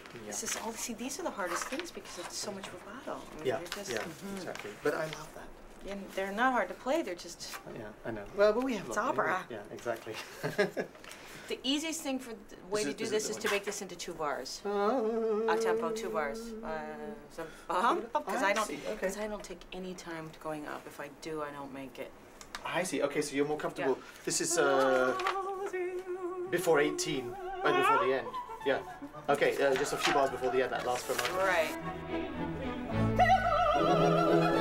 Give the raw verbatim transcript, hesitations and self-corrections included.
Yeah. This is all. See, these are the hardest things because it's so much rubato. I mean, Yeah, just, yeah, mm-hmm. exactly. But I love that. And they're not hard to play. They're just. Yeah, I know. Well, but we have. It's lots of- opera. Yeah, exactly. The easiest thing for the way Is to it- do is it this the is one? to make this into two bars. Uh, A tempo, two bars. Because I I don't, see, okay. because I don't take any time to going up. If I do, I don't make it. I see. Okay, so you're more comfortable. Yeah. This is uh, before eighteen, right before the end. Yeah. Okay, uh, just a few bars before the end. That lasts for a moment. Right.